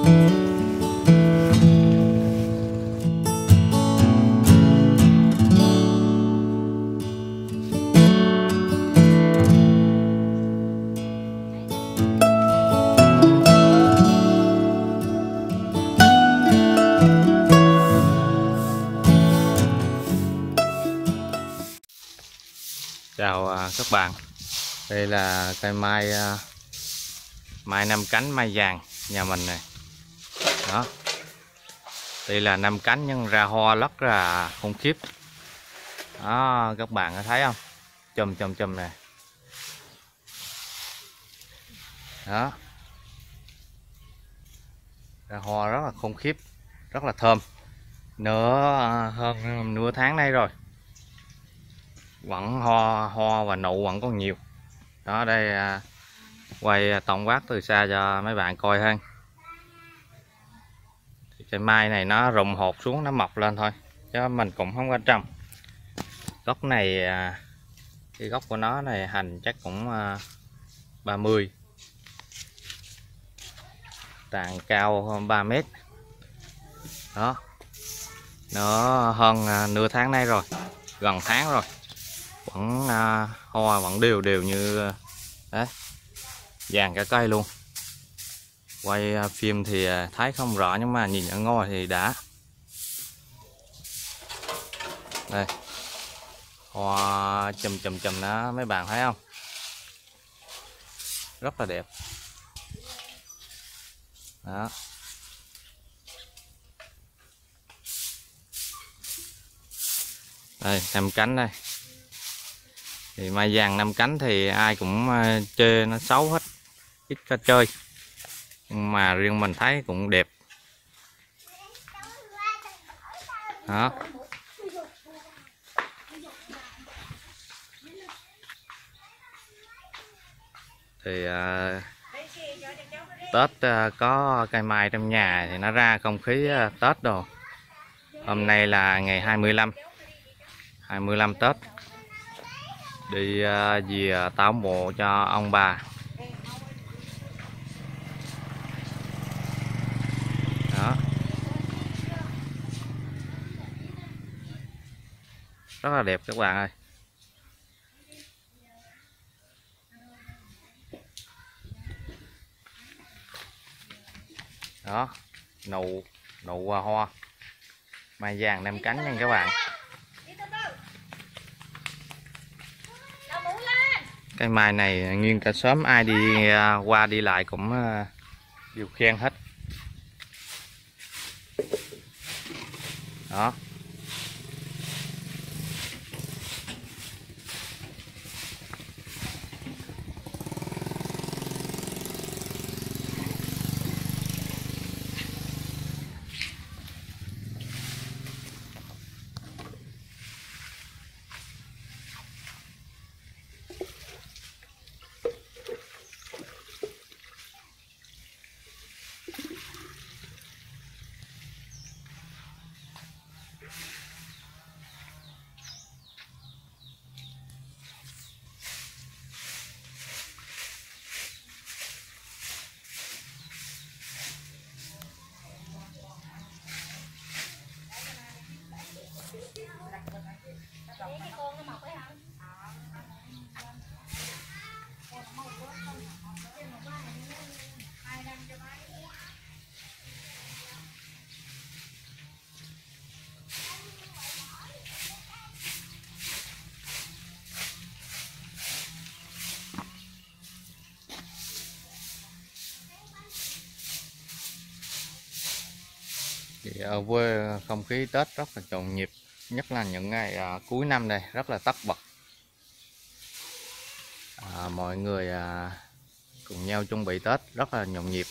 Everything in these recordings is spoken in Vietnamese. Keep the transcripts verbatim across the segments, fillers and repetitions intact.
Chào các bạn, đây là cây mai mai năm cánh mai vàng nhà mình này. Đó, đây là năm cánh nhưng ra hoa rất là khủng khiếp. Đó, các bạn có thấy không? Chùm chùm chùm này. Đó, ra hoa rất là khủng khiếp, rất là thơm. Nửa hơn nửa tháng nay rồi, vẫn hoa hoa và nụ vẫn còn nhiều. Đó, đây à, quay tổng quát từ xa cho mấy bạn coi hơn. Thì cây mai này nó rụng hột xuống, nó mọc lên thôi chứ mình cũng không quan trọng. Gốc này à, cái gốc của nó này hành chắc cũng à, ba mươi, tàn cao hơn ba mét. Đó, nó hơn à, nửa tháng nay rồi, gần tháng rồi, vẫn à, hoa vẫn đều đều như đấy, vàng cả cây luôn. Quay à, phim thì à, thấy không rõ nhưng mà nhìn ở ngôi thì đã. Đây, hoa chùm chùm chùm đó, mấy bạn thấy không? Rất là đẹp. Đó, đây năm cánh đây. Thì mai vàng năm cánh thì ai cũng chê nó xấu hết, ít có chơi, nhưng mà riêng mình thấy cũng đẹp. Đó, thì à, Tết à, có cây mai trong nhà thì nó ra không khí à, Tết đồ. Hôm nay là ngày hai mươi lăm hai mươi lăm Tết, đi à, về táo mộ cho ông bà. Đó, rất là đẹp các bạn ơi. Đó, nụ nụ hoa mai vàng năm cánh nha các bạn. Cây mai này nguyên cả xóm ai đi qua đi lại cũng đều khen hết. Đó, thì ở quê không khí Tết rất là nhộn nhịp, nhất là những ngày à, cuối năm đây rất là tất bật. À, mọi người à, cùng nhau chuẩn bị Tết rất là nhộn nhịp.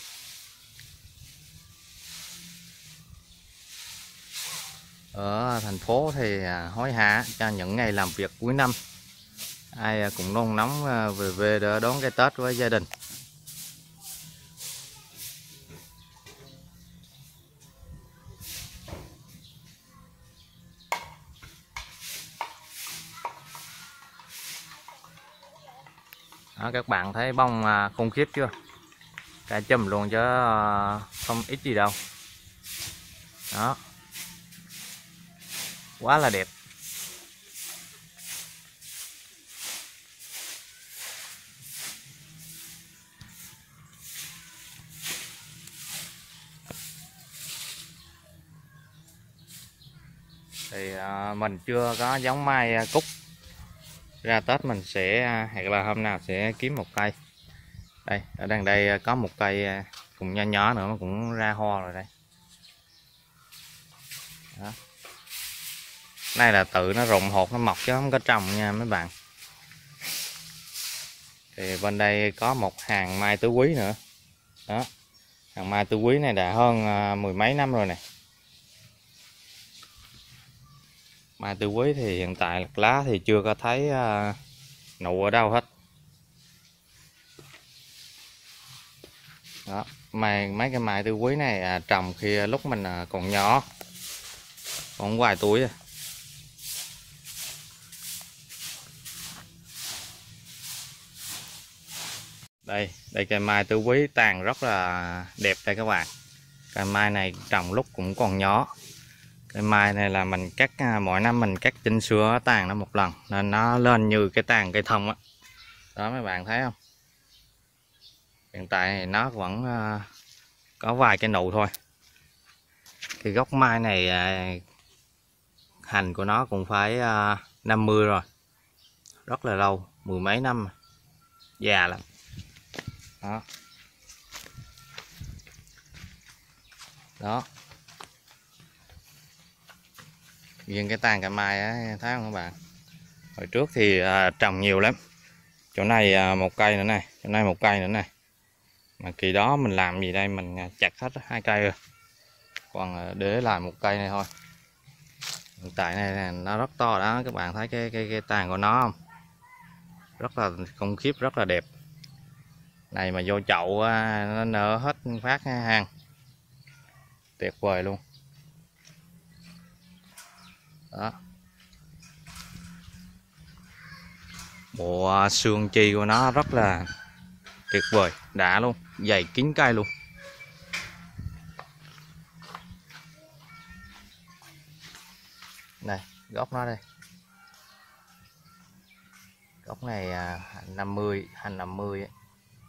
Ở thành phố thì à, hối hả cho những ngày làm việc cuối năm, ai cũng nôn nóng à, về về để đón cái Tết với gia đình. Đó, các bạn thấy bông à, khủng khiếp chưa? Cả chùm luôn chứ không ít gì đâu. Đó, quá là đẹp. Thì à, mình chưa có giống mai à, cúc, ra Tết mình sẽ à, hoặc là hôm nào sẽ kiếm một cây. Đây, ở đằng đây à, có một cây à, cũng nhỏ nhỏ nữa mà cũng ra hoa rồi đây. Đó. Này là tự nó rụng hột nó mọc chứ không có trồng nha mấy bạn. Thì bên đây có một hàng mai tứ quý nữa. Đó, hàng mai tứ quý này đã hơn à, mười mấy năm rồi nè. Mai tứ quý thì hiện tại lá thì chưa có thấy uh, nụ ở đâu hết. Đó, mai mấy cái mai tứ quý này à, trồng khi lúc mình à, còn nhỏ, còn vài tuổi rồi. Đây, đây cây mai tứ quý tàn rất là đẹp đây các bạn. Cây mai này trồng lúc cũng còn nhỏ. Cây mai này là mình cắt mỗi năm mình cắt chỉnh sửa tàn nó một lần nên nó lên như cái tàn cây thông á. Đó mấy bạn thấy không? Hiện tại thì nó vẫn uh, có vài cái nụ thôi. Cái gốc mai này uh, hành của nó cũng phải uh, năm mươi rồi. Rất là lâu, mười mấy năm. Già lắm. Đó. Đó. Riêng cái tàn cây mai á, thấy không các bạn? Hồi trước thì à, trồng nhiều lắm. Chỗ này à, một cây nữa này, chỗ này một cây nữa này. Mà kỳ đó mình làm gì đây, mình chặt hết hai cây rồi. Còn để lại một cây này thôi. Hiện tại này, này nó rất to đó, các bạn thấy cái cái cái tàn của nó không? Rất là khủng khiếp, rất là đẹp. Này mà vô chậu à, nó nở hết phát hang. Tuyệt vời luôn. Đó. Bộ xương chi của nó rất là tuyệt vời, đã luôn, dày kín cây luôn. Này, gốc nó đây. Gốc này à, năm mươi, hành năm mươi ấy.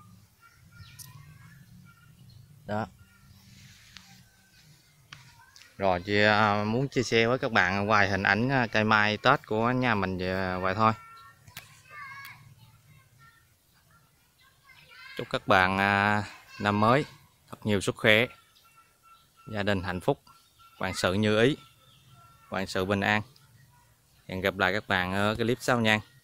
Đó. Rồi chị à, muốn chia sẻ với các bạn vài hình ảnh cây mai Tết của nhà mình vậy thôi. Chúc các bạn à, năm mới thật nhiều sức khỏe, gia đình hạnh phúc, vạn sự như ý, vạn sự bình an. Hẹn gặp lại các bạn ở cái clip sau nha.